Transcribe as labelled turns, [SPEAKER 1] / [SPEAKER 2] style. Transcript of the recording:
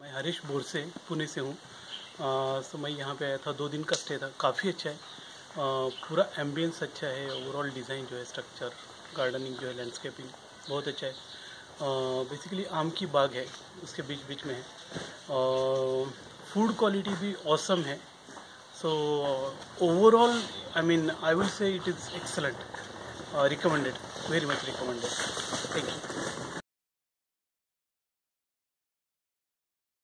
[SPEAKER 1] मैं हरीश बोरसे पुणे से हूँ। सो मैं यहाँ पे आया था, 2 दिन का स्टे था। काफ़ी अच्छा है, पूरा एम्बियंस अच्छा है, ओवरऑल डिज़ाइन जो है, स्ट्रक्चर, गार्डनिंग जो है, लैंडस्केपिंग बहुत अच्छा है। बेसिकली आम की बाग है, उसके बीच बीच में है। फूड क्वालिटी भी ऑसम है। So overall I mean I will say it is excellent, recommended, very much recommended. Thank you.